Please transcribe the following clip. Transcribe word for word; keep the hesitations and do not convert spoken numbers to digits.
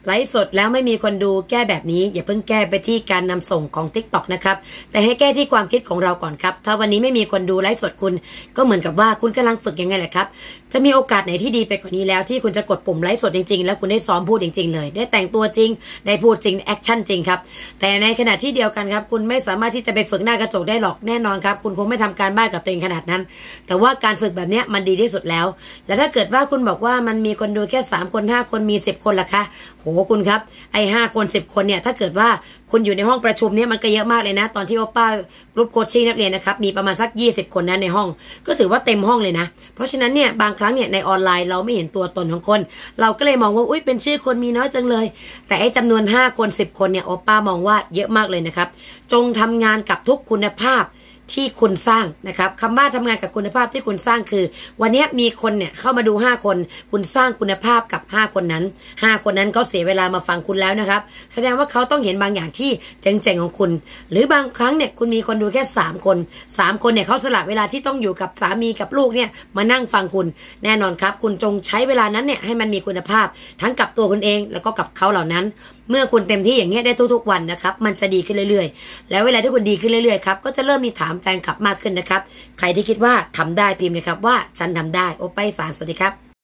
ไลฟ์สดแล้วไม่มีคนดูแก้แบบนี้อย่าเพิ่งแก้ไปที่การนำส่งของ ติ๊กต็อก นะครับแต่ให้แก้ที่ความคิดของเราก่อนครับถ้าวันนี้ไม่มีคนดูไลฟ์สดคุณก็เหมือนกับว่าคุณกำลังฝึกยังไงแหละครับจะมีโอกาสไหนที่ดีไปกว่านี้แล้วที่คุณจะกดปุ่มไลฟ์สดจริงๆแล้วคุณได้ซ้อมพูดจริงๆเลยได้แต่งตัวจริงได้พูดจริงแอคชั่นจริงครับแต่ในขณะที่เดียวกันครับคุณไม่สามารถที่จะไปฝึกหน้ากระจกได้หรอกแน่นอนครับคุณคงไม่ทำการบ้านกับตัวเองขนาดนั้นแต่ว่าการฝึกแบบนี้มันดีที่สุดแล้วและถ้าเกิดว่าคุณบอกว่ามันมีคนดูแค่สามคนห้าคนมีสิบคนล่ะคะโหคุณครับไอ้ห้าคนสิบคนเนี่ยถ้าเกิดว่าคุณอยู่ในห้องประชุมเนี่ยมันก็เยอะมากเลยนะตอนที่โอป้ากรุ๊ปโคชชิ่งนักเรียนนะครับมีประมาณสักยี่สิบคนนะในห้องก็ถือว่าเต็มห้องเลยนะเพราะฉะนั้นเนี่ยบางครั้งเนี่ยในออนไลน์เราไม่เห็นตัวตนของคนเราก็เลยมองว่าอุ้ยเป็นชื่อคนมีน้อยจังเลยแต่ไอ้จำนวนห้าคนสิบคนเนี่ยโอป้ามองว่าเยอะมากเลยนะครับจงทำงานกับทุกคุณภาพที่คุณสร้างนะครับคำว่าทำงานกับคุณภาพที่คุณสร้างคือวันนี้มีคนเนี่ยเข้ามาดูห้าคนคุณสร้างคุณภาพกับห้าคนนั้นห้าคนนั้นเขาเสียเวลามาฟังคุณแล้วนะครับแสดงว่าเขาต้องเห็นบางอย่างที่เจ๋งๆของคุณหรือบางครั้งเนี่ยคุณมีคนดูแค่สามคนสามคนเนี่ยเขาสละเวลาที่ต้องอยู่กับสามีกับลูกเนี่ยมานั่งฟังคุณแน่นอนครับคุณจงใช้เวลานั้นเนี่ยให้มันมีคุณภาพทั้งกับตัวคุณเองแล้วก็กับเขาเหล่านั้นเมื่อคุณเต็มที่อย่างเงี้ยได้ทุกๆวันนะครับมันจะดีขึ้นเรื่อยๆแล้วเวลาที่คุณดีขึ้นเรื่อยๆครับก็จะเริ่มมีถามแฟนคลับมากขึ้นนะครับใครที่คิดว่าทำได้พิมพ์เลยครับว่าฉันทำได้โอป้าอีสานสวัสดีครับ